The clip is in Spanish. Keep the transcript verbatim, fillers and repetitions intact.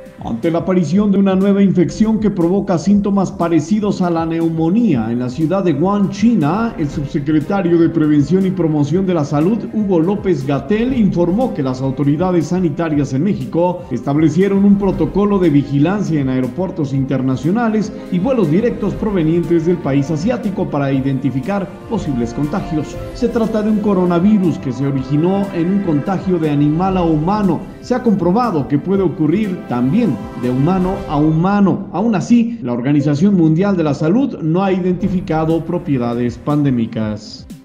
Ante la aparición de una nueva infección que provoca síntomas parecidos a la neumonía en la ciudad de Wuhan, China, el subsecretario de Prevención y Promoción de la Salud, Hugo López-Gatell, informó que las autoridades sanitarias en México establecieron un protocolo de vigilancia en aeropuertos internacionales y vuelos directos provenientes del país asiático para identificar posibles contagios. Se trata de un coronavirus que se originó en un contagio de animal a humano. Se ha comprobado que puede ocurrir también de humano a humano. Aún así, la Organización Mundial de la Salud no ha identificado propiedades pandémicas.